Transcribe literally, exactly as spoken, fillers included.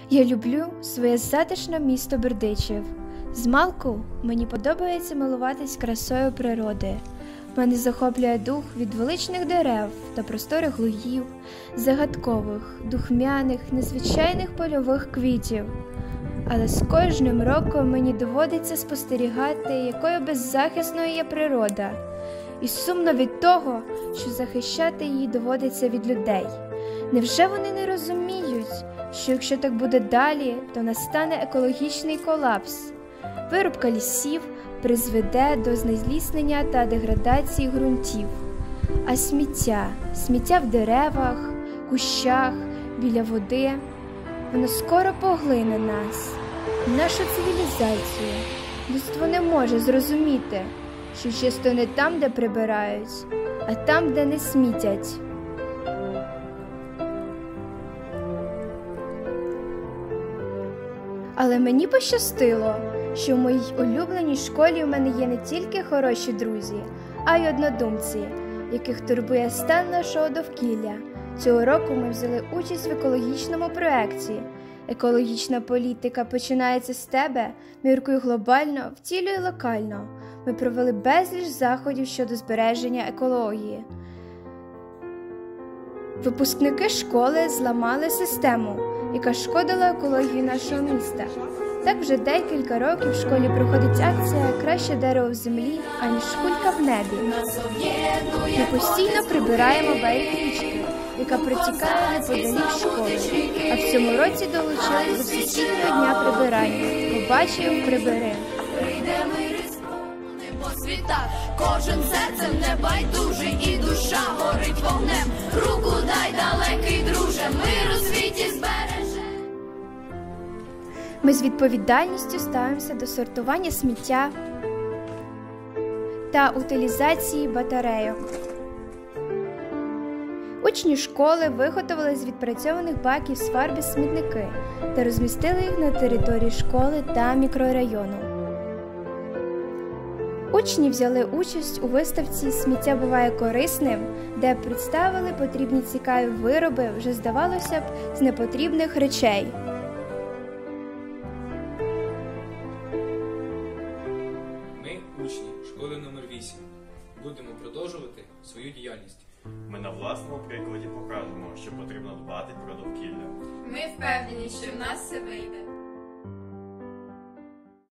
Я люблю своє затишне місто Бердичів. Змалку мені подобається милуватись красою природи. Мене захоплює дух від величних дерев та просторих лугів, загадкових, духмяних, незвичайних польових квітів. Але з кожним роком мені доводиться спостерігати, якою беззахисною є природа. І сумно від того, що захищати її доводиться від людей. Невже вони не розуміють, що якщо так буде далі, то настане екологічний колапс? Вирубка лісів призведе до знезліснення та деградації ґрунтів. А сміття, сміття в деревах, кущах, біля води, воно скоро поглине нас, нашу цивілізацію. Людство не може зрозуміти, що чисто не там, де прибирають, а там, де не смітять. Але мені пощастило, що в моїй улюбленій школі в мене є не тільки хороші друзі, а й однодумці, яких турбує стан нашого довкілля. Цього року ми взяли участь в екологічному проєкті. Екологічна політика починається з тебе, міркує глобально, втілює локально. Ми провели безліч заходів щодо збереження екології. Випускники школи зламали систему, яка шкодила екології нашого міста. Так вже декілька років в школі проходить акція «Краще дерево в землі, аніж кулька в небі». Ми постійно прибираємо берег річки, яка протікає неподалік школи. А в цьому році долучились до всесвітнього дня прибирання. Побачив, прибери. Кожен серцем небайдужий і душа горить вогнем. Руку дай, далекий друже, мир у світі збереже. Ми з відповідальністю ставимося до сортування сміття та утилізації батарейок. Учні школи виготовили з відпрацьованих баків з фарби смітники та розмістили їх на території школи та мікрорайону. Учні взяли участь у виставці «Сміття буває корисним», де представили потрібні цікаві вироби, вже, здавалося б, з непотрібних речей. Ми, учні школи номер вісім, будемо продовжувати свою діяльність. Ми на власному прикладі покажемо, що потрібно дбати про довкілля. Ми впевнені, що в нас все вийде.